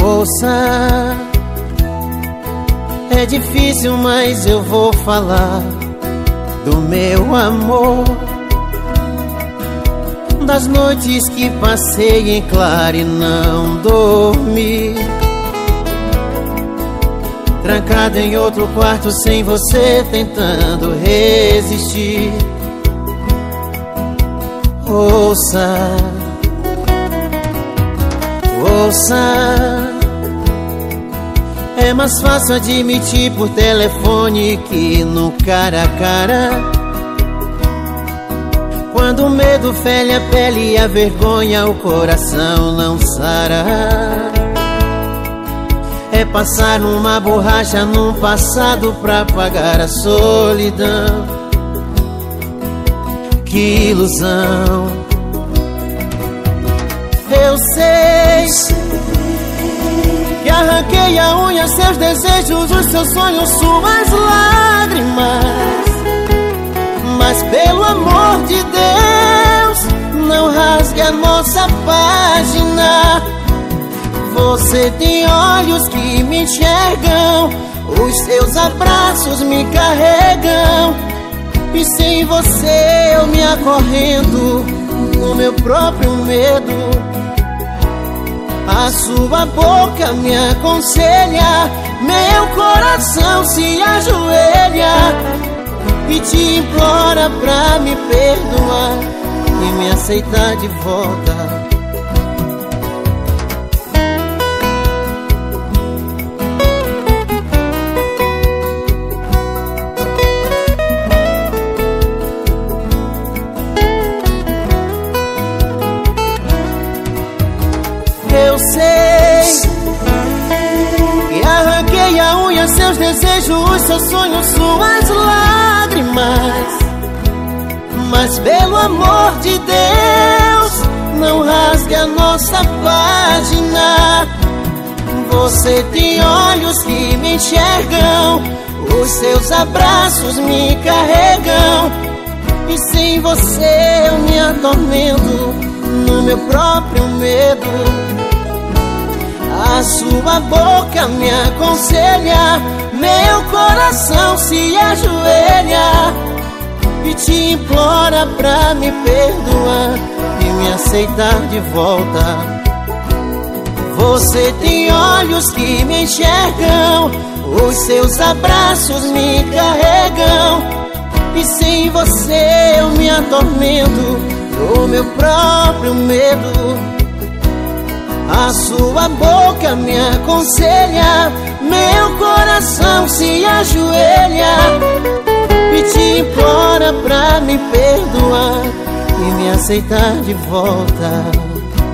Ouça, é difícil, mas eu vou falar do meu amor, das noites que passei em claro e não dormi, trancado em outro quarto sem você, tentando resistir. Ouça, ouça, é mais fácil admitir por telefone que no cara a cara, quando o medo fere a pele e a vergonha o coração não sara. É passar uma borracha num passado pra apagar a solidão. Que ilusão. Eu sei que arranquei a unha, seus desejos, os seus sonhos, suas lágrimas, mas pelo amor de Deus, não rasgue a nossa página. Você tem olhos que me enxergam, os seus abraços me carregam, e sem você eu me acorrendo no meu próprio medo. A sua boca me aconselha, meu coração se ajoelha e te implora pra me perdoar e me aceitar de volta. Eu sei que arranquei a unha, seus desejos, seus sonhos, suas lágrimas, mas pelo amor de Deus, não rasgue a nossa página. Você tem olhos que me enxergam, os seus abraços me carregam, e sem você eu me atormento no meu próprio medo. A sua boca me aconselha, meu coração se ajoelha e te implora pra me perdoar e me aceitar de volta. Você tem olhos que me enxergam, os seus abraços me carregam, e sem você eu me atormento no meu próprio medo. A sua boca me aconselha, meu coração se ajoelha e te implora pra me perdoar e me aceitar de volta.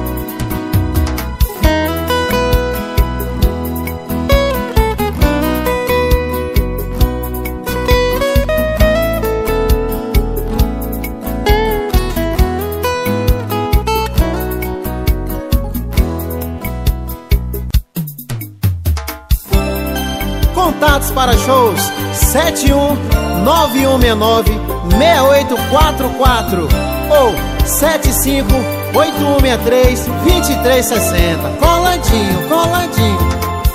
Contatos para shows 719169-6844 ou 758163-2360. Coladinho, coladinho.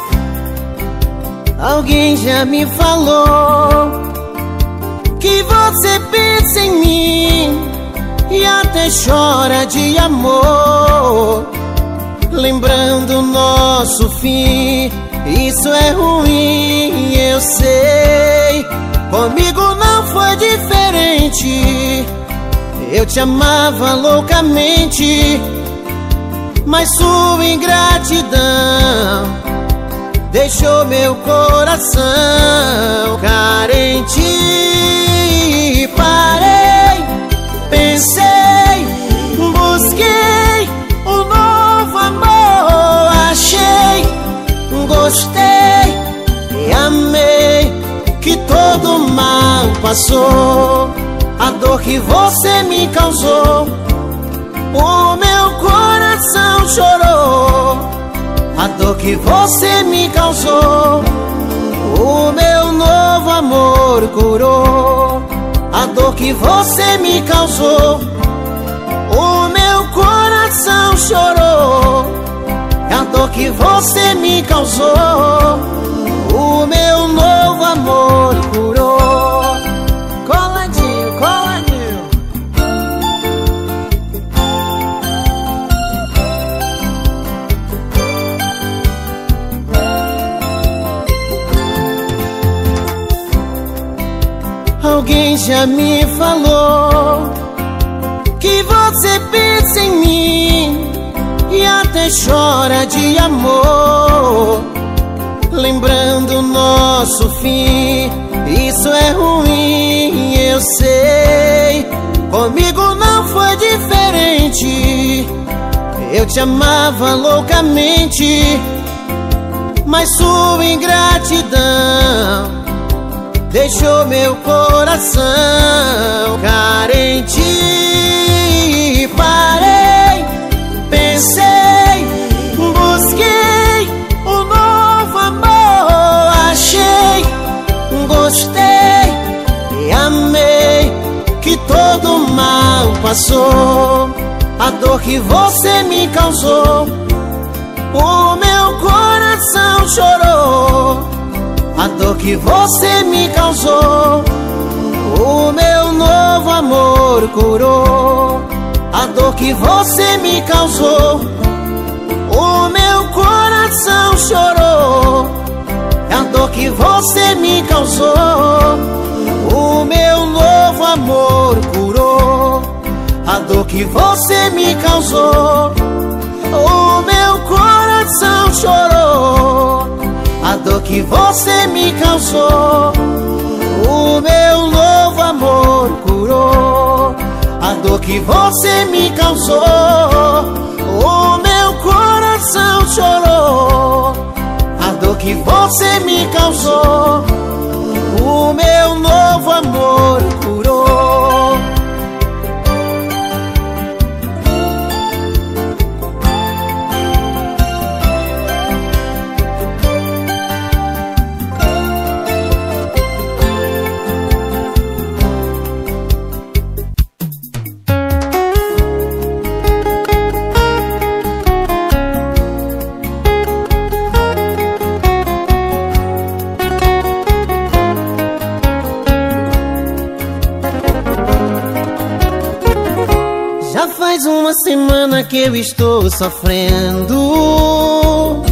Alguém já me falou que você pensa em mim e até chora de amor, lembrando nosso fim. Isso é ruim, eu sei. Comigo não foi diferente. Eu te amava loucamente, mas sua ingratidão deixou meu coração carente. Parei, pensei, busquei um novo amor, achei, gostei e amei, que todo mal passou. A dor que você me causou, o meu coração chorou. A dor que você me causou, o meu novo amor curou. A dor que você me causou, o meu coração chorou. A dor dor que você me causou, o meu novo amor curou. Coladinho, coladinho. Alguém já me falou que você pensa em mim e até chora de amor, lembrando nosso fim. Isso é ruim, eu sei. Comigo não foi diferente. Eu te amava loucamente, mas sua ingratidão deixou meu coração carente. Parei, pensei, busquei um novo amor, achei, gostei e amei, que todo mal passou. A dor que você me causou, o meu coração chorou. A dor que você me causou, o meu novo amor curou. A dor que você me causou, o meu coração chorou. A dor que você me causou, o meu novo amor curou. A dor que você me causou, o meu coração chorou. A dor que você me causou, o meu novo amor curou. A dor que você me causou, o meu coração chorou. A dor que você me causou, o meu novo amor curou. Faz uma semana que eu estou sofrendo,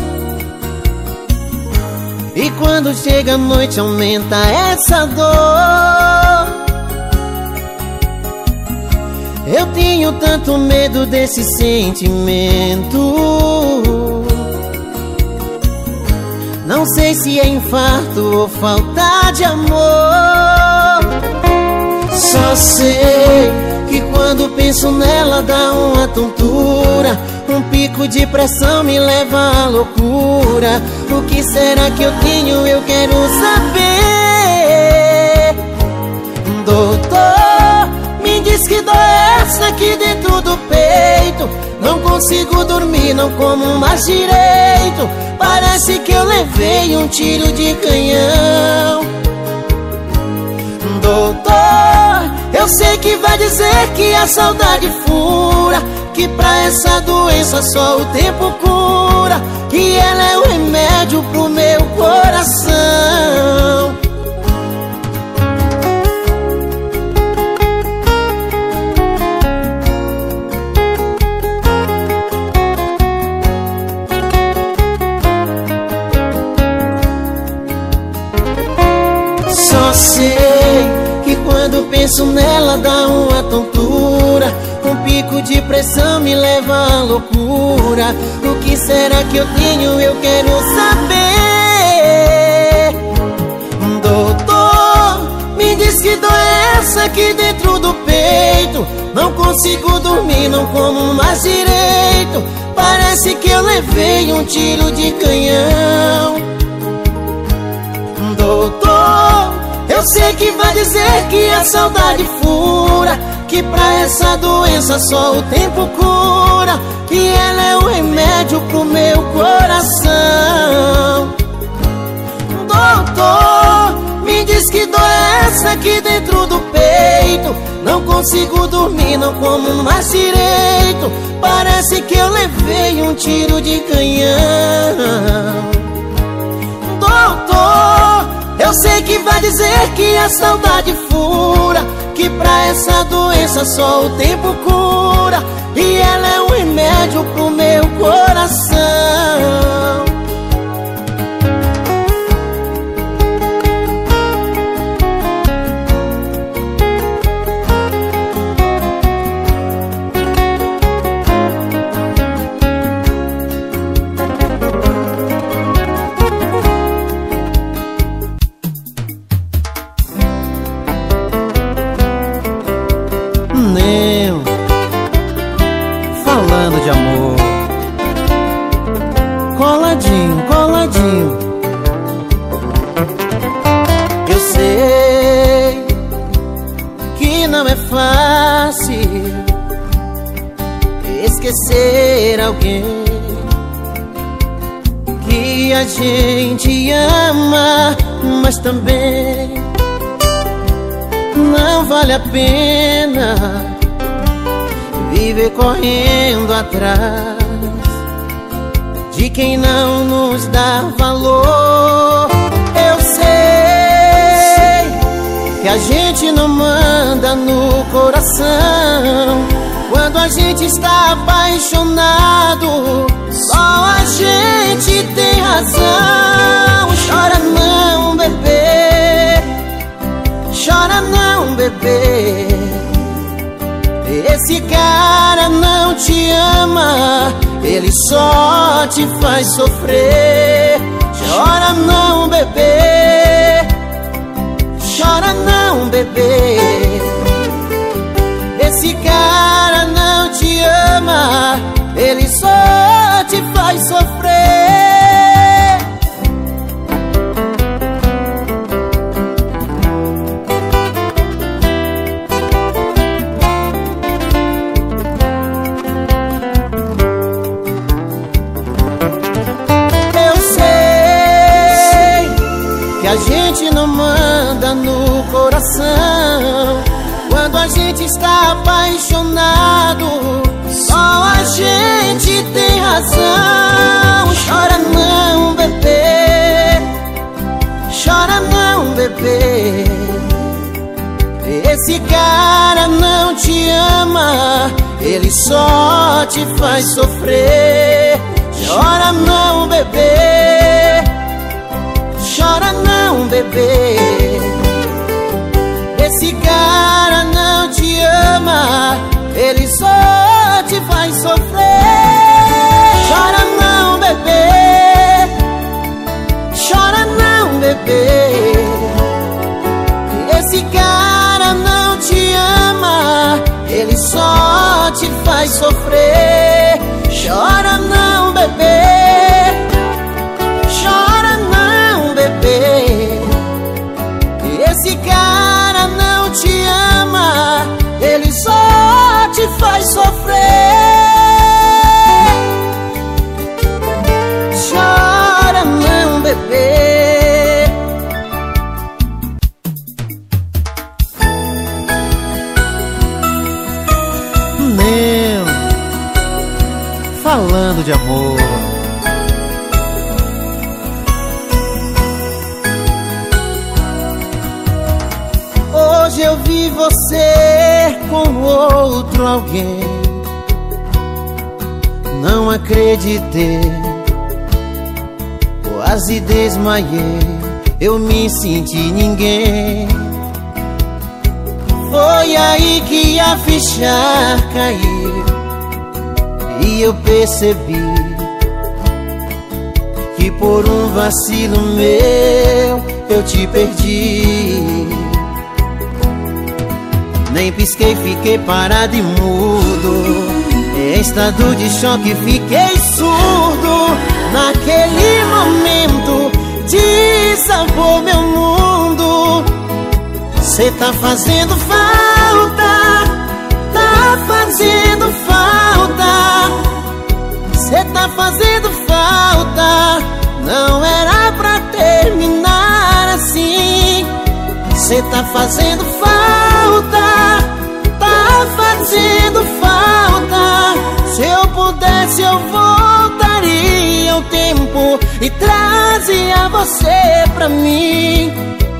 e quando chega a noite aumenta essa dor. Eu tenho tanto medo desse sentimento. Não sei se é infarto ou falta de amor. Só sei que quando penso nela dá uma tontura, um pico de pressão me leva à loucura. O que será que eu tenho? Eu quero saber. Doutor, me diz que dor é essa aqui dentro do peito. Não consigo dormir, não como mais direito. Parece que eu levei um tiro de canhão. Doutor, eu sei que vai dizer que a saudade fura, que pra essa doença só o tempo cura, que ela é o remédio pro meu coração. Só sei que quando penso nela dá uma tontura, um pico de pressão me leva à loucura. O que será que eu tenho? Eu quero saber. Doutor, me diz que dor é essa aqui dentro do peito. Não consigo dormir, não como mais direito. Parece que eu levei um tiro de canhão. Doutor, eu sei que vai dizer que a saudade fura, que pra essa doença só o tempo cura, que ela é o remédio pro meu coração. Doutor, me diz que dor é essa aqui dentro do peito. Não Não consigo dormir, não como mais direito. Parece que eu levei um tiro de canhão. Doutor, eu sei que vai dizer que a saudade fura, que pra essa doença só o tempo cura, e ela é um remédio pro meu coração. Falando de amor, coladinho, coladinho. Eu sei que não é fácil esquecer alguém que a gente ama, mas também não vale a pena viver correndo atrás de quem não nos dá valor. Eu sei que a gente não manda no coração. Quando a gente está apaixonado, só a gente tem razão. Chora não, bebê, chora não, bebê. Esse cara não te ama, ele só te faz sofrer. Chora não, bebê, chora não, bebê. Esse cara não te ama, ele só te faz sofrer. A gente não manda no coração. Quando a gente está apaixonado, só a gente tem razão. Chora não, bebê, chora não, bebê. Esse cara não te ama, ele só te faz sofrer. Chora não, bebê, chora não, bebê. Esse cara não te ama, ele só te faz sofrer. Chora não, bebê, chora não, bebê. Esse cara não te ama, ele só te faz sofrer. Chora não, bebê, chora não, bebê. Esse cara não te ama, ele só te faz sofrer. Chora não, bebê. Meu, falando de amor. Hoje eu vi você com outro alguém. Não acreditei, quase desmaiei. Eu me senti ninguém. Foi aí que a ficha caiu e eu percebi que por um vacilo meu eu te perdi. Nem pisquei, fiquei parado e mudo. Em estado de choque fiquei surdo. Naquele momento desabou meu mundo. Cê tá fazendo falta, tá fazendo falta. Cê tá fazendo falta. Não era pra terminar assim. Cê tá fazendo falta, e trazia você pra mim.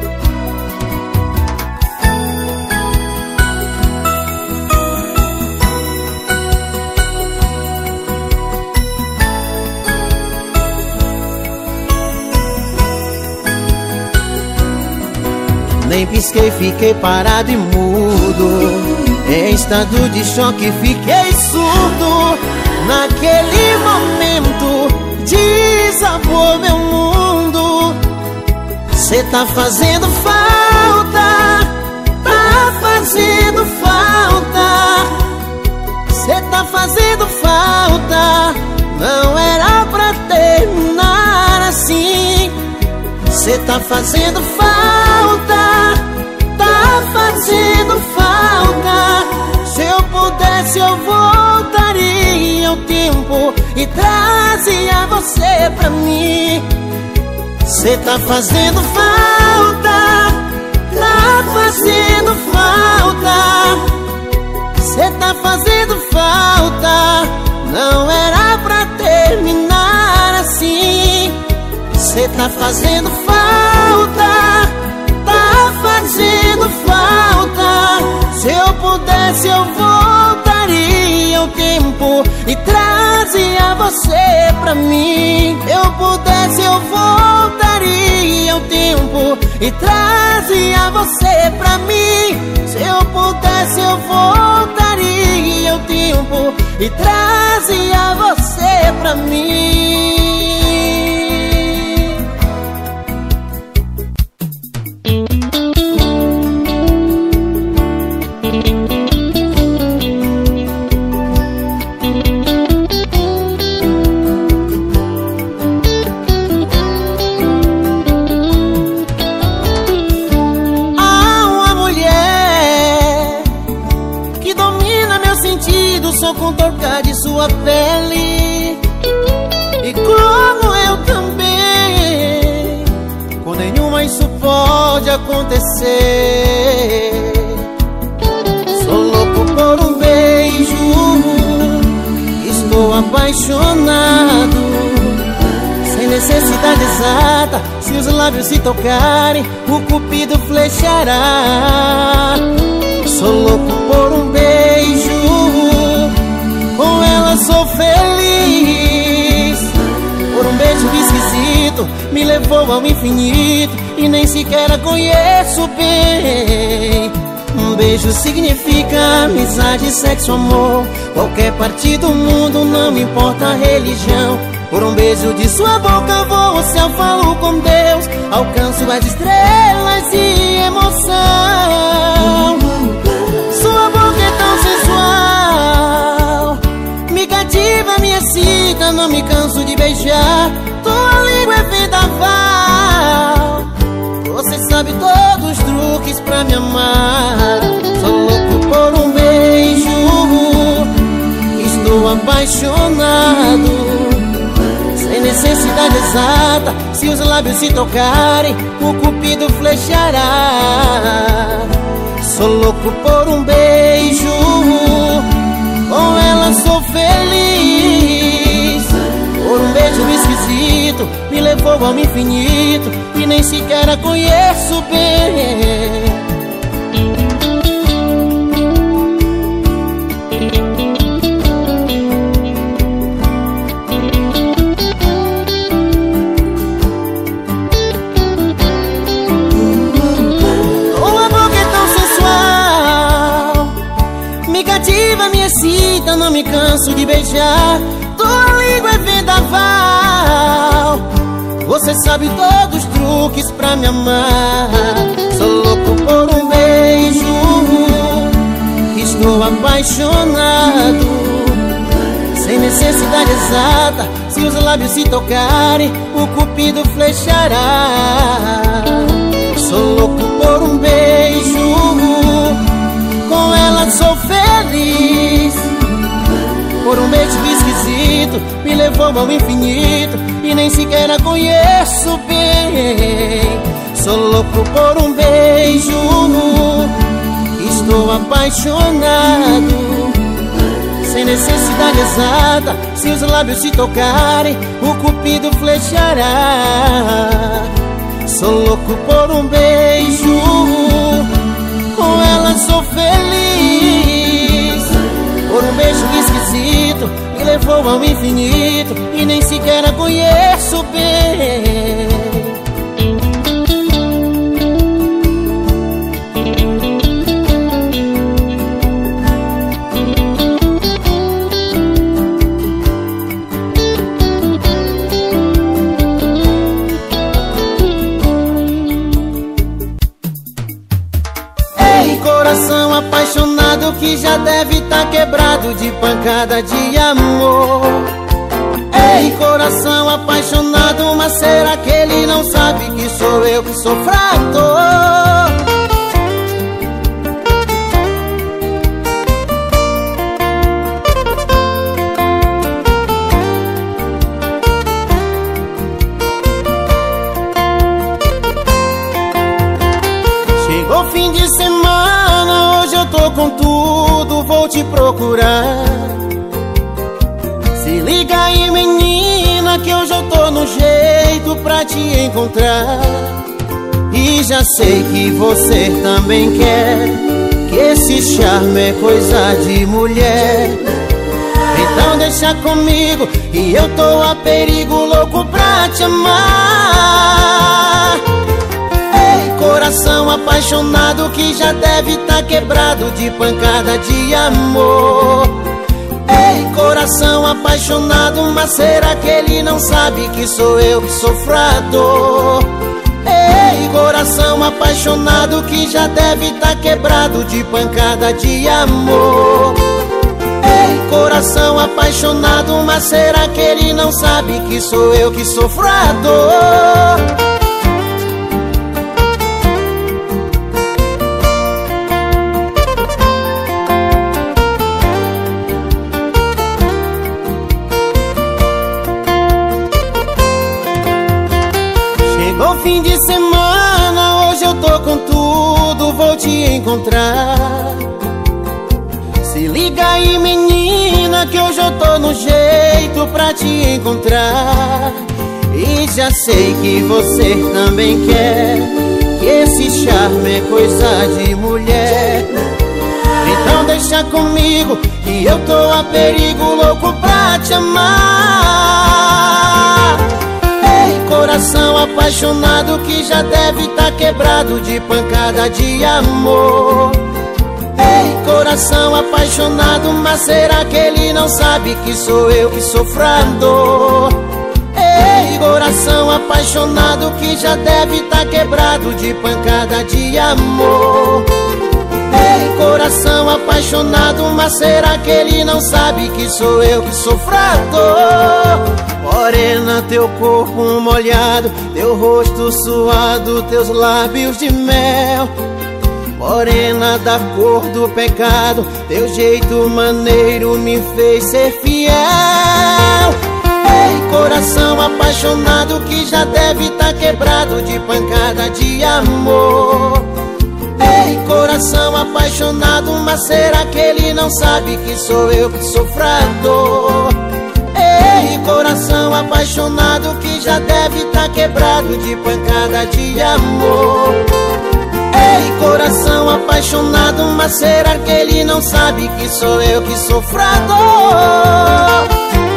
Nem pisquei, fiquei parado e mudo. Em estado de choque fiquei surdo. Naquele momento desabou meu mundo. Cê tá fazendo falta, tá fazendo falta. Cê tá fazendo falta, não era pra terminar assim. Cê tá fazendo falta, tá fazendo falta. Se eu pudesse eu voltaria ao tempo e trazia você pra mim. Cê tá fazendo falta, tá fazendo falta. Cê tá fazendo falta, não era pra terminar assim. Cê tá fazendo falta, tá fazendo falta. Se eu pudesse eu voltaria ao tempo e trazia você pra mim. Eu pudesse eu voltaria ao tempo e trazia você pra mim. Se eu pudesse eu voltaria ao tempo e trazia você pra mim. Só com tocar de sua pele, e como eu também, com nenhuma isso pode acontecer. Sou louco por um beijo, estou apaixonado, sem necessidade exata. Se os lábios se tocarem, o cupido flechará. Sou louco por um beijo, com ela sou feliz. Por um beijo esquisito, me levou ao infinito e nem sequer a conheço bem. Um beijo significa amizade, sexo, amor. Qualquer parte do mundo, não importa a religião. Por um beijo de sua boca vou ao céu, falo com Deus. Alcanço as estrelas e emoção. Sua boca é tão sensual, me cativa, me excita, não me canso de beijar. Tua língua é vendaval, você sabe todos os truques pra me amar. Sou louco por um beijo, estou apaixonado, sem necessidade exata. Se os lábios se tocarem, o cupido flechará. Sou louco por um beijo, com ela sou feliz. Por um beijo esquisito, me levou ao infinito e nem sequer a conheço bem. Me excita, não me canso de beijar. Tua língua é vendaval, você sabe todos os truques pra me amar. Sou louco por um beijo, estou apaixonado, sem necessidade exata. Se os lábios se tocarem, o cupido flechará. Sou louco por um beijo, com ela sou feliz. Por um beijo esquisito, me levou ao infinito e nem sequer a conheço bem. Sou louco por um beijo, estou apaixonado, sem necessidade exata. Se os lábios se tocarem, o cupido flechará. Sou louco por um beijo, com ela sou feliz. Por um beijo esquisito, me levou ao infinito e nem sequer a conheço bem. Coração apaixonado que já deve tá quebrado de pancada de amor. Ei, coração apaixonado, mas será que ele não sabe que sou eu que sou fraco? Chegou fim de semana, hoje eu tô com tudo, vou te procurar. Se liga aí, menina, que hoje eu tô no jeito pra te encontrar. E já sei que você também quer, que esse charme é coisa de mulher. Então deixa comigo, e eu tô a perigo, louco pra te amar. Coração apaixonado que já deve tá quebrado de pancada de amor. Ei, coração apaixonado, mas será que ele não sabe que sou eu que sofro a dor? Ei, coração apaixonado que já deve tá quebrado de pancada de amor. Ei, coração apaixonado, mas será que ele não sabe que sou eu que sofro a dor? Fim de semana, hoje eu tô com tudo, vou te encontrar. Se liga aí, menina, que hoje eu tô no jeito pra te encontrar. E já sei que você também quer, que esse charme é coisa de mulher. Então deixa comigo, que eu tô a perigo, louco pra te amar. Coração apaixonado que já deve tá quebrado de pancada de amor. Ei, coração apaixonado, mas será que ele não sabe que sou eu que sofro a dor? Ei, coração apaixonado que já deve tá quebrado de pancada de amor. Ei, coração apaixonado, mas será que ele não sabe que sou eu que sofro a dor? Morena, teu corpo molhado, teu rosto suado, teus lábios de mel. Morena da cor do pecado, teu jeito maneiro me fez ser fiel. Ei, coração apaixonado que já deve tá quebrado de pancada de amor. Ei, coração apaixonado, mas será que ele não sabe que sou eu que sofro a dor? Ei, coração apaixonado que já deve tá quebrado de pancada de amor. Ei, coração apaixonado, mas será que ele não sabe que sou eu que sofro a dor?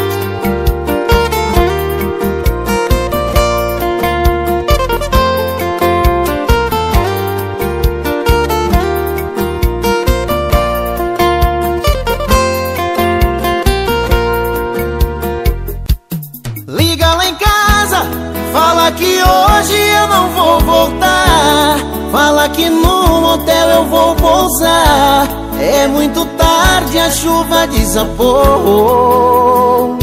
Fala que hoje eu não vou voltar, fala que no motel eu vou pousar. É muito tarde, a chuva desabou.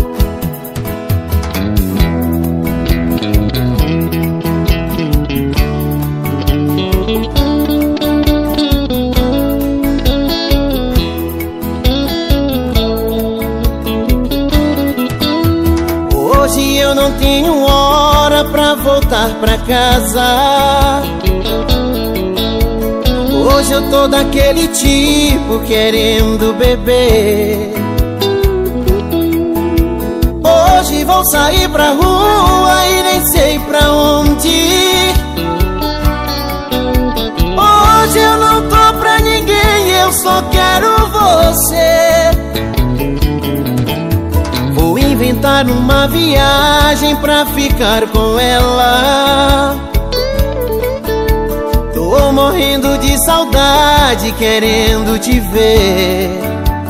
Hoje eu não tenho hora pra voltar pra casa. Hoje eu tô daquele tipo querendo beber. Hoje vou sair pra rua e nem sei pra onde ir. Hoje eu não tô pra ninguém, eu só quero você. Vou inventar uma viagem pra ficar com ela. Tô morrendo de saudade, querendo te ver.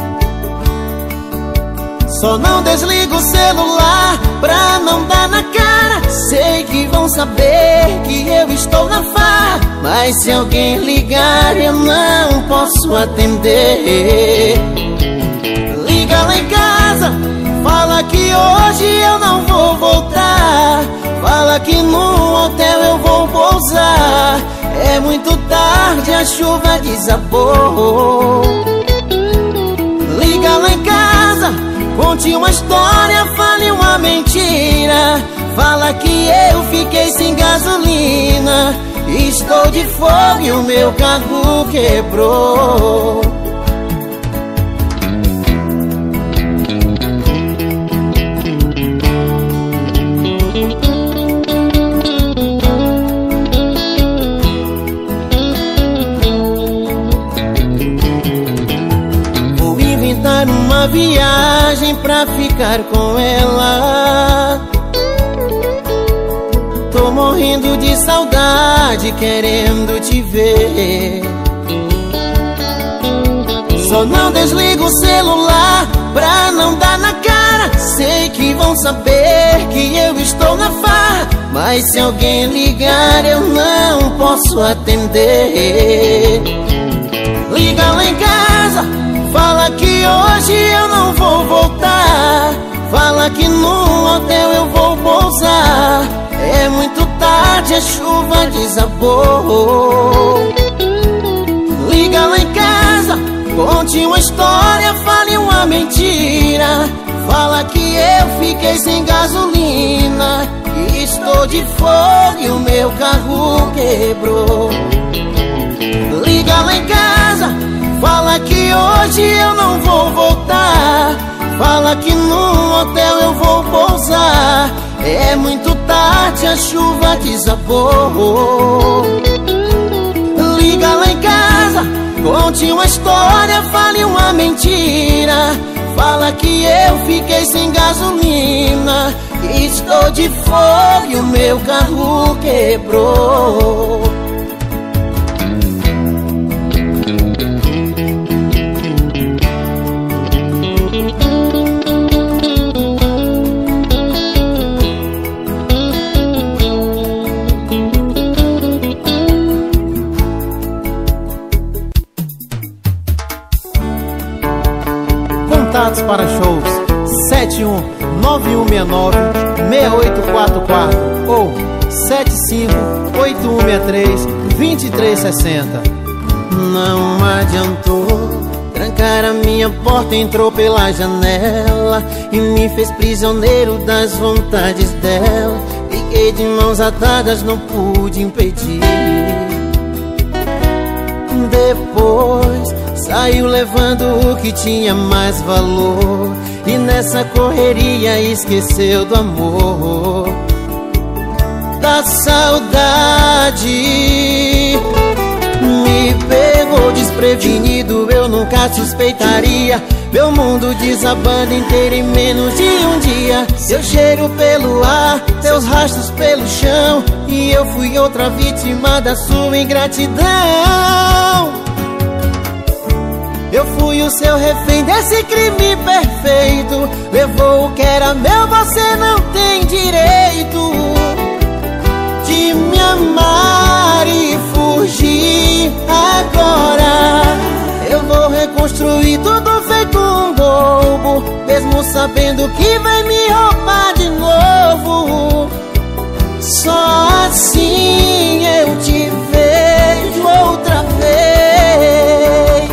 Só não desligo o celular pra não dar na cara. Sei que vão saber que eu estou na farra, mas se alguém ligar eu não posso atender. Liga lá em casa, fala que hoje eu não vou voltar. Fala que no hotel eu vou pousar. É muito tarde, a chuva desabou. Liga lá em casa, conte uma história, fale uma mentira. Fala que eu fiquei sem gasolina. Estou de fogo e o meu carro quebrou. Vou inventar uma viagem pra ficar com ela. Tô morrendo de saudade, querendo te ver. Só não desligo o celular pra não dar na cara. Sei que vão saber que eu estou na farra, mas se alguém ligar eu não posso atender. Liga lá em casa, fala que hoje eu não vou voltar. Fala que no hotel eu vou pousar. É muito tarde, a chuva desabou. Liga lá em casa, conte uma história, fale uma mentira. Fala que eu fiquei sem gasolina. Estou de fogo e o meu carro quebrou. Liga lá em casa, fala que hoje eu não vou voltar. Fala que no hotel eu vou pousar. É muito tarde, a chuva desabou. Liga lá em casa, conte uma história, fale uma mentira. Fala que eu fiquei sem gasolina. Estou de fogo e o meu carro quebrou. Contatos para shows 719169-6844 ou 758163-2360. Não adiantou, trancar a minha porta, entrou pela janela e me fez prisioneiro das vontades dela. Fiquei de mãos atadas, não pude impedir. Depois saiu levando o que tinha mais valor e nessa correria esqueceu do amor, da saudade. Me pegou desprevenido, eu nunca suspeitaria. Meu mundo desabando inteiro em menos de um dia. Seu cheiro pelo ar, seus rastros pelo chão, e eu fui outra vítima da sua ingratidão. Eu fui o seu refém desse crime perfeito. Levou o que era meu, você não tem direito de me amar e fugir. Agora eu vou reconstruir tudo feito um bobo, mesmo sabendo que vai me roubar de novo. Só assim eu te vejo outra vez.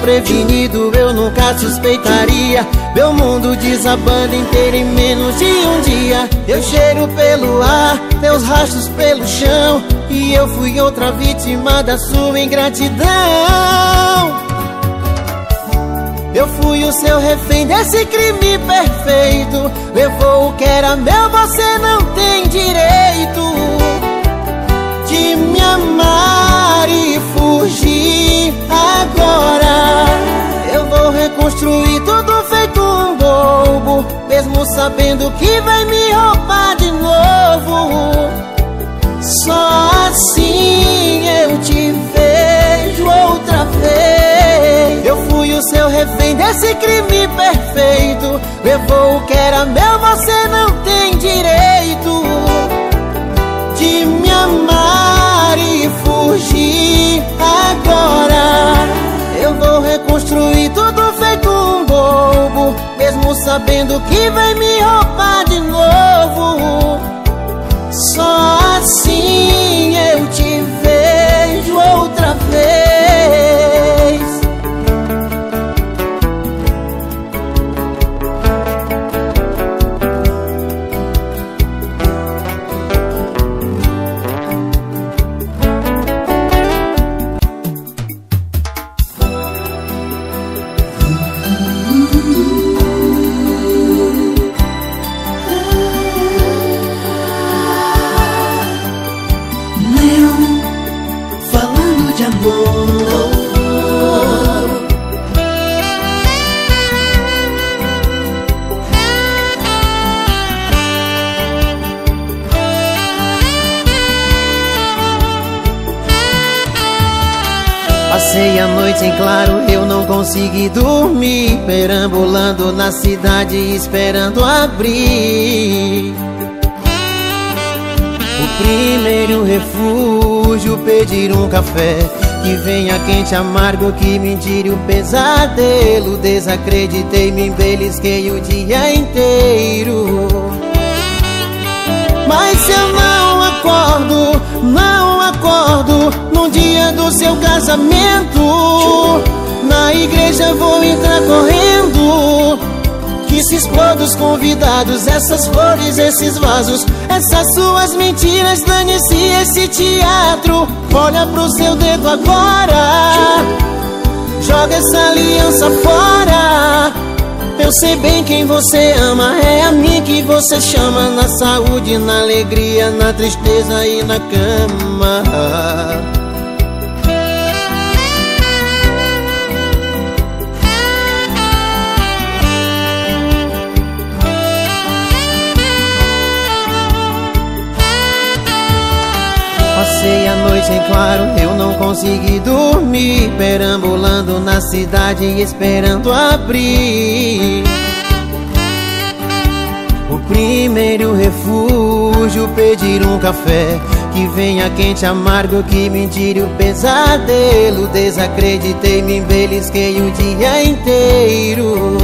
prevenido, eu nunca suspeitaria. Meu mundo desabando inteiro em menos de um dia. Eu cheiro pelo ar, teus rastros pelo chão, e eu fui outra vítima da sua ingratidão. Eu fui o seu refém desse crime perfeito. Levou o que era meu, você não tem direito de me amar e fugir. Agora eu vou reconstruir tudo feito um bobo, mesmo sabendo que vai me roubar de novo. Só assim eu te vejo outra vez. Eu fui o seu refém desse crime perfeito. Levou o que era meu, você não tem direito de me amar e fugir. Agora eu vou reconstruir tudo feito um bobo, mesmo sabendo que vai me roubar de novo. Só assim eu te vejo outra vez. Passei a noite em claro, eu não consegui dormir, perambulando na cidade esperando abrir o primeiro refúgio, pedir um café que venha quente, amargo, que me tire o pesadelo. Desacreditei, me embelisquei o dia inteiro, mas eu não acordo, não acordo no dia do seu casamento. Na igreja vou entrar correndo, que se exploda os convidados, essas flores, esses vasos, essas suas mentiras, dane-se esse teatro. Olha pro seu dedo agora, joga essa aliança fora. Eu sei bem quem você ama, é a mim que você chama. Na saúde, na alegria, na tristeza e na cama. Passei a noite em claro, eu não consegui dormir, perambulando na cidade esperando abrir o primeiro refúgio, pedir um café que venha quente, amargo, que me tire o pesadelo. Desacreditei, me embelisquei o dia inteiro,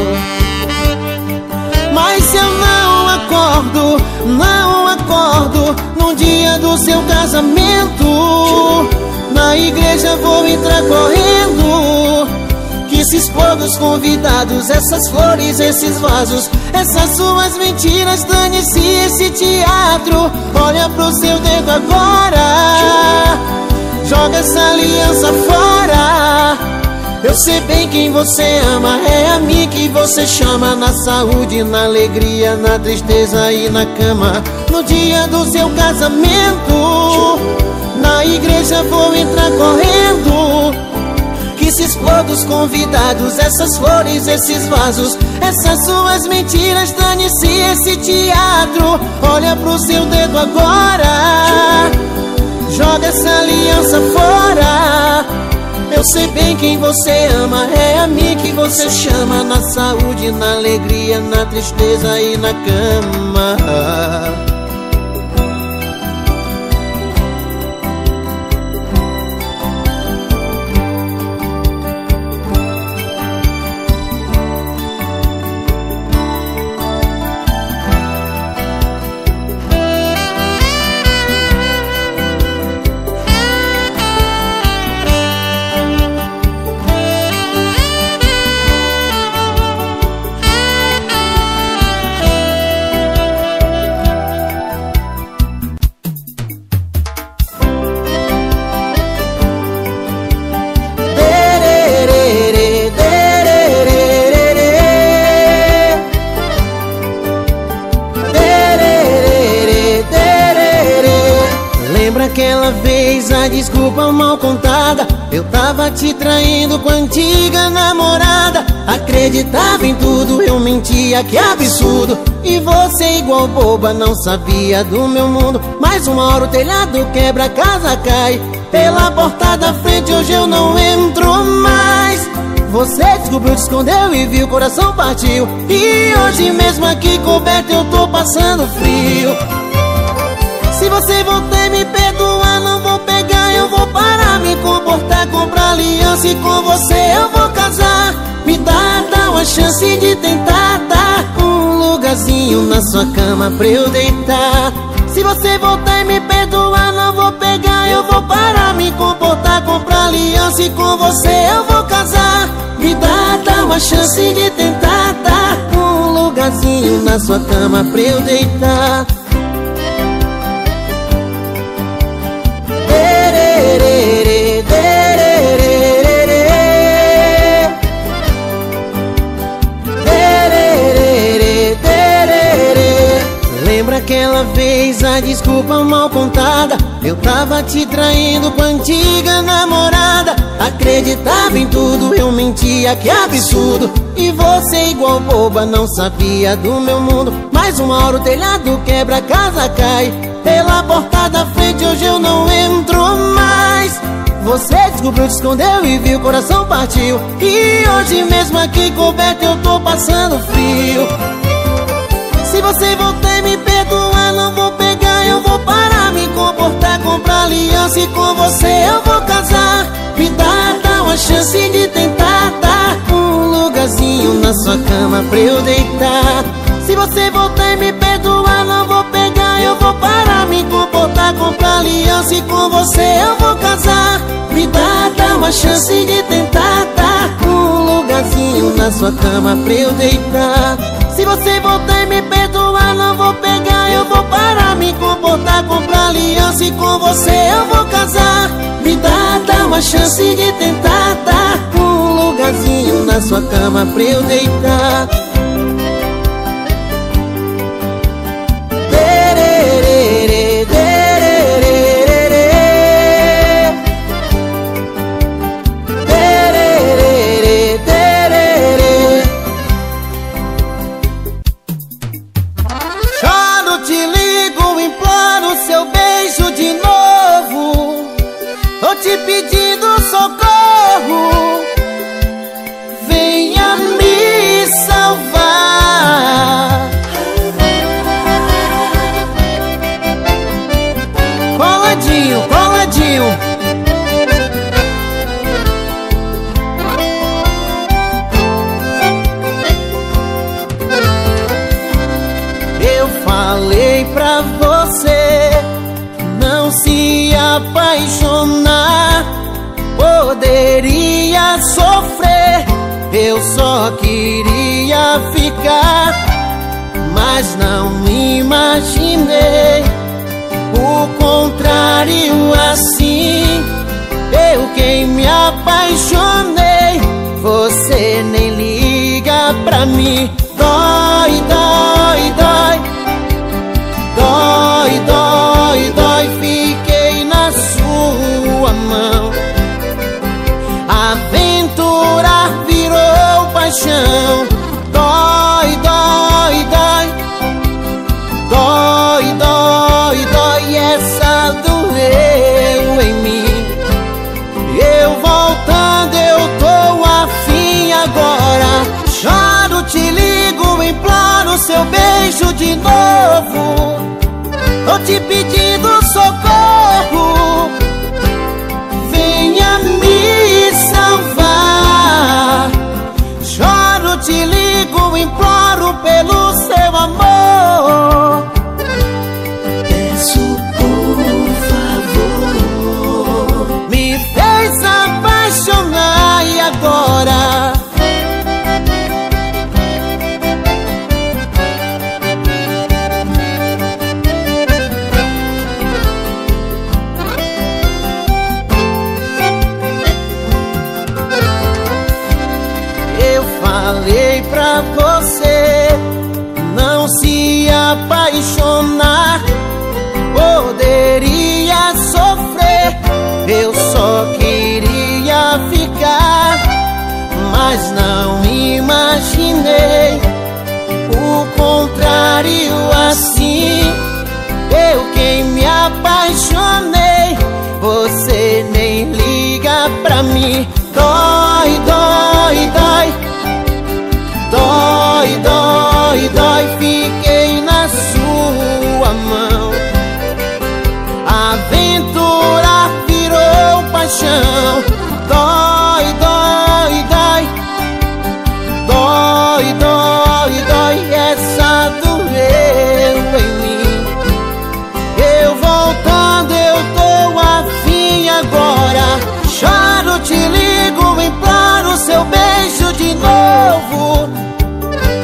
mas eu não acordo, não acordo no dia do seu casamento. Na igreja vou entrar correndo, que se exploda os convidados, essas flores, esses vasos, essas suas mentiras, dane-se esse teatro. Olha pro seu dedo agora, joga essa aliança fora. Eu sei bem quem você ama, é a mim que você chama. Na saúde, na alegria, na tristeza e na cama. No dia do seu casamento, na igreja vou entrar correndo, que se exploda os convidados, essas flores, esses vasos, essas suas mentiras, dane-se esse teatro. Olha pro seu dedo agora, joga essa aliança fora. Eu sei bem quem você ama, é a mim que você chama. Na saúde, na alegria, na tristeza e na cama. Lembra aquela vez, a desculpa mal contada? Eu tava te traindo com a antiga namorada. Acreditava em tudo, eu mentia, que absurdo. E você igual boba, não sabia do meu mundo. Mais uma hora o telhado quebra, a casa cai. Pela porta da frente hoje eu não entro mais. Você descobriu, te escondeu e viu, o coração partiu. E hoje mesmo aqui coberto eu tô passando frio. Se você voltar e me perdoar, não vou pegar, eu vou parar, me comportar, comprar aliança e com você eu vou casar. Me dá uma chance de tentar dar um lugarzinho na sua cama pra eu deitar. Se você voltar e me perdoar, não vou pegar, eu vou parar, me comportar, comprar aliança e com você eu vou casar. Me dá uma chance de tentar dar um lugarzinho na sua cama pra eu deitar. Lembra aquela vez, a desculpa mal contada? Eu tava te traindo com a antiga namorada. Acreditava em tudo, eu mentia, que absurdo. E você igual boba, não sabia do meu mundo. Mais uma hora o telhado quebra, a casa cai. Pela porta da frente hoje eu não entro mais. Você descobriu, te escondeu e viu, o coração partiu. E hoje mesmo aqui coberto eu tô passando frio. Se você voltar e me perdoar, não vou pegar, eu vou parar, me comportar, comprar aliança e com você eu vou casar. Me dá uma chance de tentar dar um lugarzinho na sua cama pra eu deitar. Se você voltar e me perdoar, não vou pegar, eu vou parar, me comportar, comprar aliança e com você eu vou casar. Me dá uma chance de tentar dar um lugarzinho na sua cama pra eu deitar. Se você voltar e me perdoar, não vou pegar, eu vou parar, me comportar, comprar aliança e com você eu vou casar. Me dá uma chance de tentar dar um lugarzinho na sua cama pra eu deitar. Te pedindo socorro, venha me salvar. Coladinho, coladinho. Eu falei pra você não se apaixonar, poderia sofrer. Eu só queria ficar, mas não imaginei o contrário assim. Eu quem me apaixonei, você nem liga pra mim. Dói, dói, dói, dói, dói, dói. Fiquei na sua mão, aventura virou paixão. Dói, dói, dói, dói, dói, dói. Essa doeu em mim. Eu voltando, eu tô afim agora. Choro, te ligo, imploro seu beijo de novo. Tô te pedindo socorro, venha me salvar. Choro, te ligo, imploro pelo seu amor. Peço por favor, me fez apaixonar e agora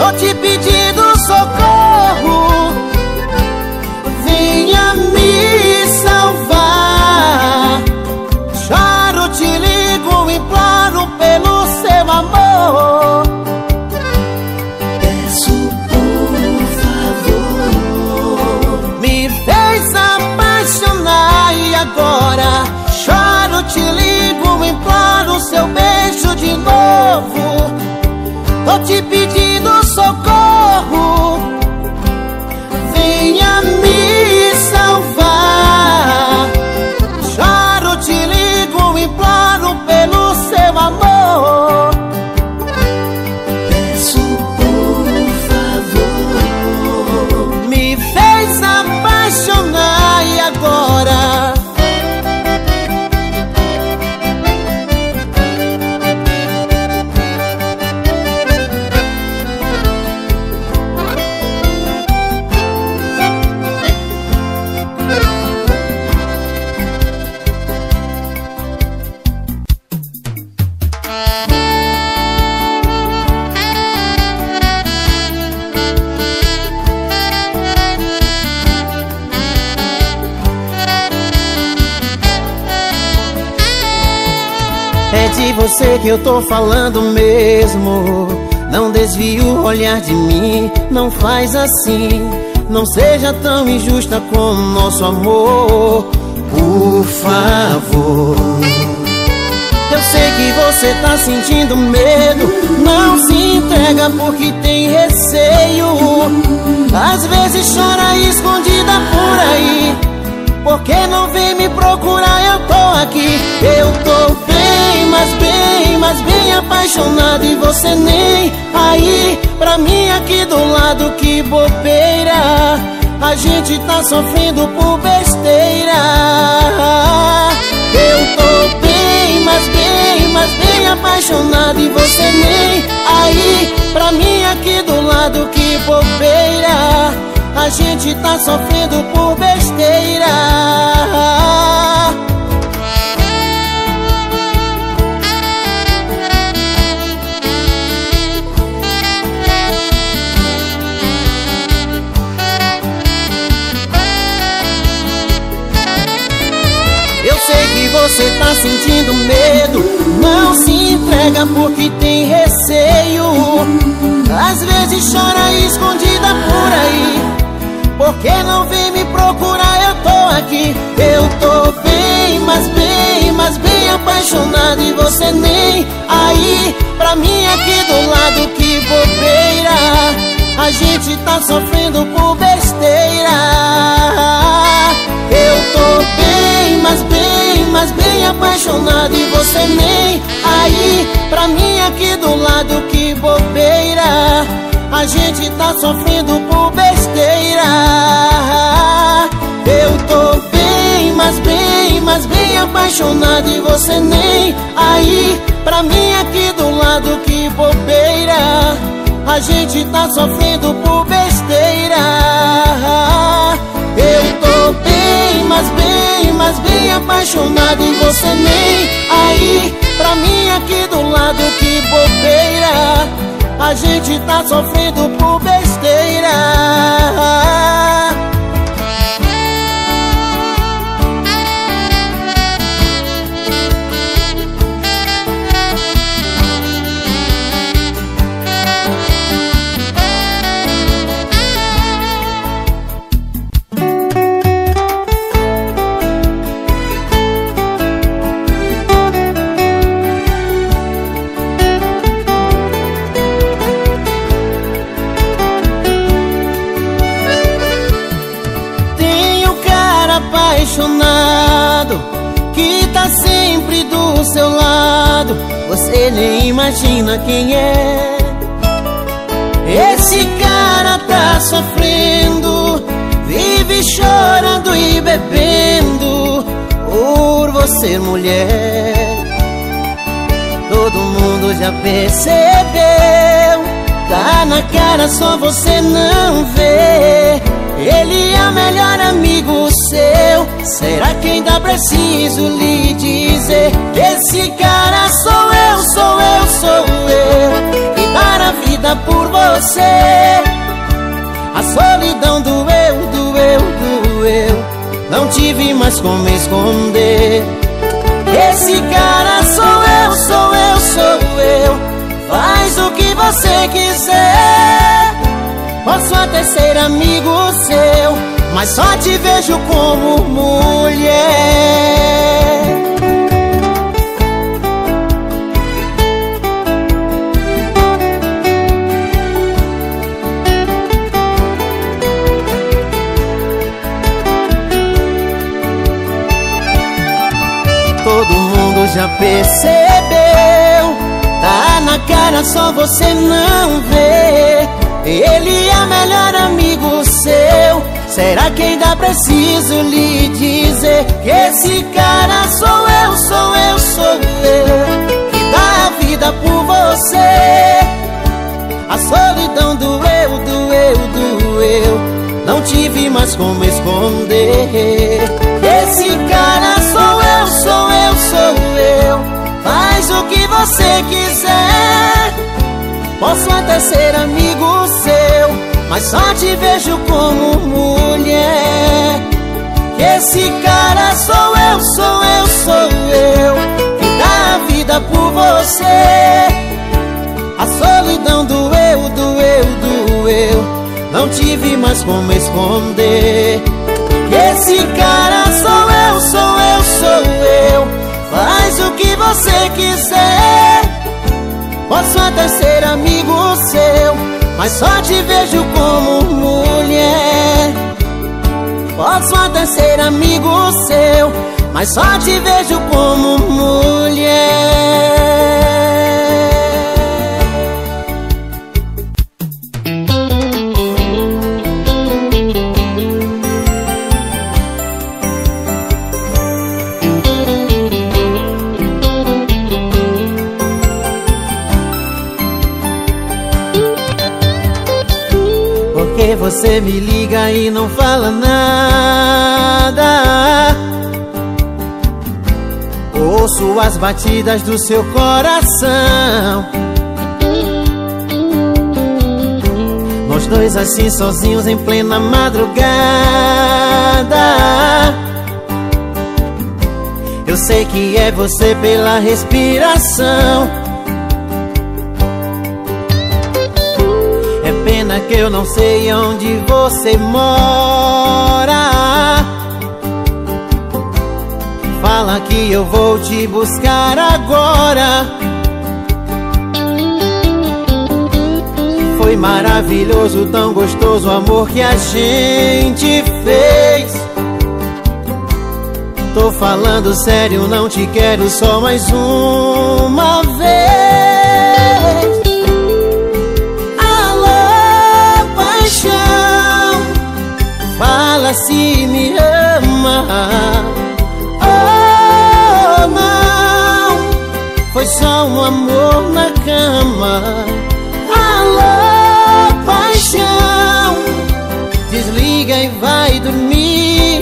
tô te pedindo socorro, venha me salvar. Choro, te ligo, imploro pelo seu amor. Peço por favor, me fez apaixonar e agora choro, te ligo, imploro seu beijo de novo. Tô te pedindo socorro, venha me salvar. Choro, te ligo, imploro pelo seu amor. Peço por favor, me fez apaixonar e agora é de você que eu tô falando mesmo. Não desvie o olhar de mim, não faz assim. Não seja tão injusta com nosso amor, por favor. Eu sei que você tá sentindo medo, não se entrega porque tem receio. Às vezes chora escondida por aí, porque não vem me procurar, eu tô aqui. Eu tô bem, mas bem apaixonado e você nem aí. Pra mim aqui do lado, que bobeira, a gente tá sofrendo por besteira. Eu tô bem, mas bem apaixonado e você nem aí. Pra mim aqui do lado, que bobeira, a gente tá sofrendo por besteira. Eu sei que você tá sentindo medo, não se entrega porque tem receio. Às vezes chora escondida por aí, porque não vem me procurar, eu tô aqui. Eu tô bem, mas bem apaixonado e você nem aí. Pra mim aqui do lado, que bobeira, a gente tá sofrendo por besteira. Eu tô bem, mas bem apaixonado e você nem aí. Pra mim aqui do lado, que bobeira, a gente tá sofrendo por besteira. Eu tô bem, mas bem apaixonado e você nem aí. Pra mim aqui do lado, que bobeira, a gente tá sofrendo por besteira. Eu tô bem, mas bem apaixonado e você nem aí. Pra mim aqui do lado, que bobeira, a gente tá sofrendo por besteira. Apaixonado, que tá sempre do seu lado, você nem imagina quem é. Esse cara tá sofrendo, vive chorando e bebendo por você, mulher. Todo mundo já percebeu, tá na cara, só você não vê. Ele é o melhor amigo seu. Será que ainda preciso lhe dizer que esse cara sou eu, sou eu, sou eu? E para a vida vida por você. A solidão doeu, doeu, doeu. Não tive mais como esconder. Esse cara sou eu, sou eu, sou eu. Faz o que você quiser. Posso até ser amigo seu, mas só te vejo como mulher. Todo mundo já percebeu, tá na cara, só você não vê. Ele é melhor amigo seu. Será que ainda preciso lhe dizer que esse cara sou eu, sou eu, sou eu, que dá a vida por você. A solidão doeu, doeu, doeu. Não tive mais como esconder. Esse cara sou eu, sou eu, sou eu. Faz o que você quiser. Posso até ser amigo seu, mas só te vejo como mulher. Esse cara sou eu, sou eu, sou eu, que dá a vida por você. A solidão doeu, doeu, doeu. Não tive mais como esconder. Esse cara sou eu, sou eu, sou eu. Faz o que você quiser. Posso até ser amigo seu, mas só te vejo como mulher. Posso até ser amigo seu, mas só te vejo como mulher. Porque você me liga e não fala nada. Ouço as batidas do seu coração. Nós dois assim sozinhos em plena madrugada. Eu sei que é você pela respiração. É pena que eu não sei onde você mora. Fala que eu vou te buscar agora. Foi maravilhoso, tão gostoso o amor que a gente fez. Tô falando sério, não te quero só mais uma vez. Alô, paixão, fala se me ama. Oh, não, foi só um amor na cama. Alô, paixão, desliga e vai dormir.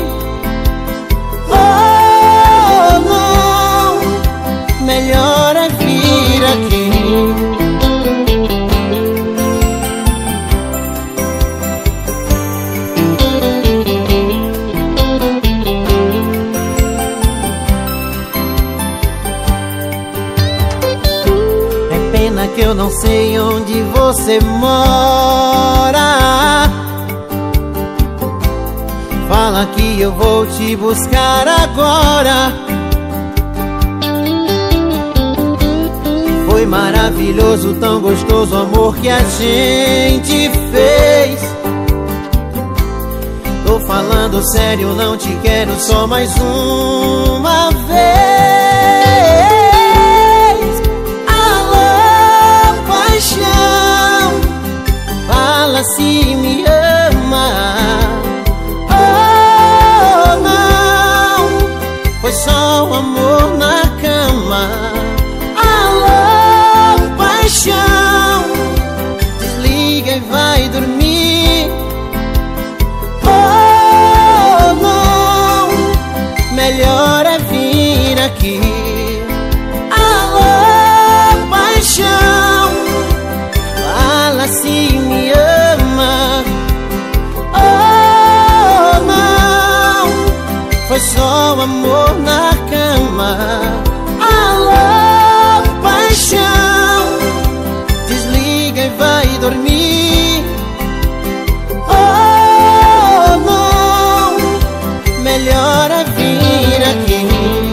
Oh, não, melhor é vir aqui. É pena que eu não sei onde você mora. Fala que eu vou te buscar agora. Foi maravilhoso, tão gostoso o amor que a gente fez. Tô falando sério, não te quero só mais uma vez. Alô, paixão, fala se me ama. Foi só um amor na cama. Alô, paixão, desliga e vai dormir. Oh, não, melhor é vir aqui. Alô, paixão, fala só amor na cama. Alô, paixão, desliga e vai dormir. Oh, não, melhor é vir aqui.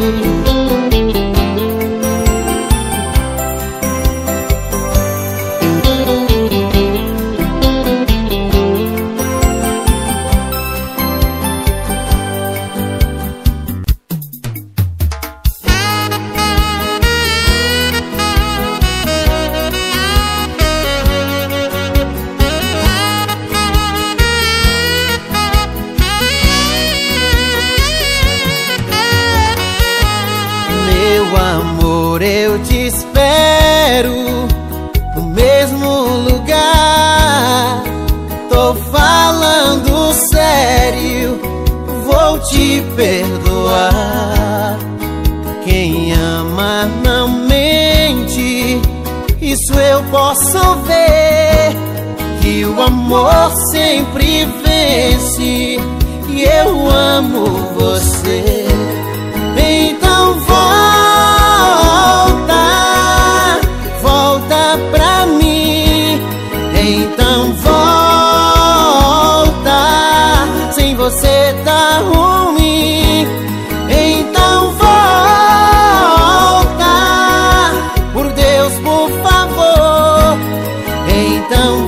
Eu te espero no mesmo lugar. Tô falando sério, vou te perdoar. Quem ama não mente, isso eu posso ver. Que o amor sempre vence e eu amo você. Então volta pra mim. Então volta, sem você tá ruim. Então volta, por Deus, por favor. Então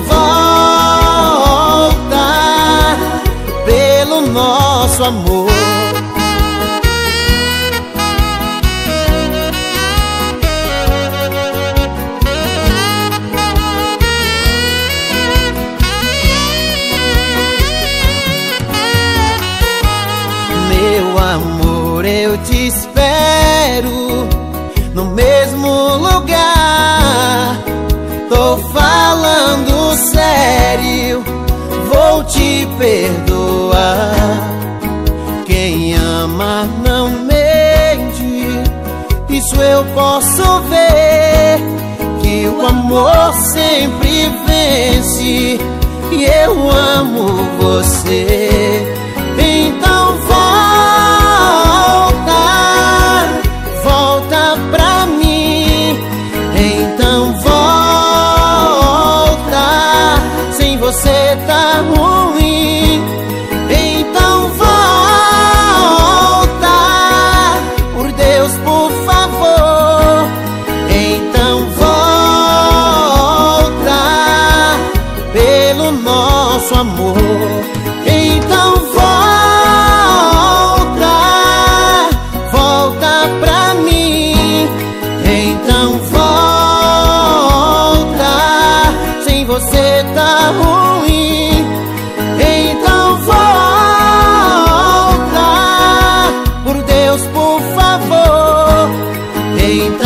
volta, pelo nosso amor. Amor, eu te espero no mesmo lugar. Tô falando sério, vou te perdoar. Quem ama não mente, isso eu posso ver. Que o amor sempre vence e eu amo você. Então volta pra mim. Então volta, sem você tá ruim. Então volta, por Deus, por favor. Então volta, pelo nosso amor. Então volta pra mim. Então volta, sem você tá ruim. Então volta, por Deus, por favor. Então